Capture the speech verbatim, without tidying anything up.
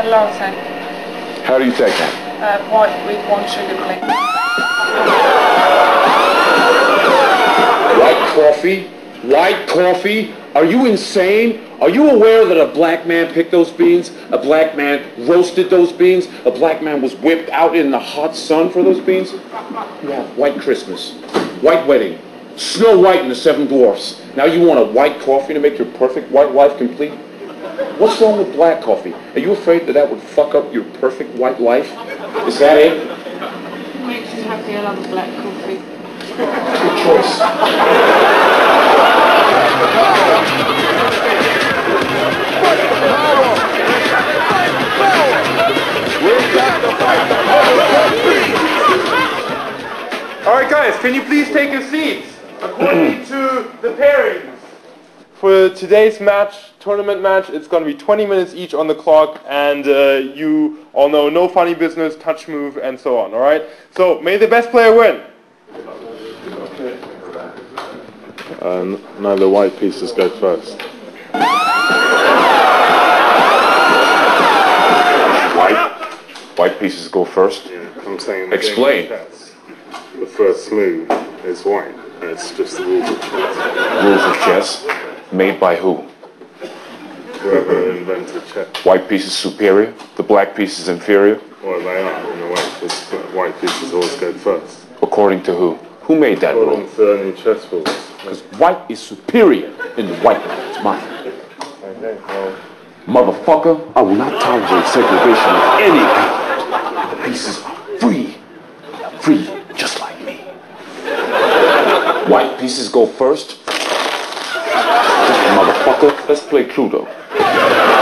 latte. How do you take that? Uh, white with one sugar, please. White coffee? White coffee? Are you insane? Are you aware that a black man picked those beans? A black man roasted those beans? A black man was whipped out in the hot sun for those beans? Yeah, white Christmas, white wedding, Snow White and the Seven Dwarfs. Now you want a white coffee to make your perfect white life complete? What's wrong with black coffee? Are you afraid that that would fuck up your perfect white life? Is that it? Makes you happy, I love a black coffee. Good choice. Alright guys, can you please take your seats? According to the pairings. For today's match, tournament match, it's going to be twenty minutes each on the clock, and uh, you all know no funny business, touch move, and so on, alright? So, may the best player win. Um, no, the white pieces go first. White? White pieces go first? Yeah, I'm saying Explain. The first move is white, and it's just the rules of chess. Rules of chess? Made by who? Whoever invented chess. White piece is superior, the black piece is inferior? Well, they are, in a way, because white pieces always go first. According to who? Who made that rule? According to any chess rules. Because white is superior in the white man's mind. Okay, well... Motherfucker, I will not tolerate segregation of any kind. The pieces are free. Free, just like me. White pieces go first. Motherfucker, let's play Cluedo.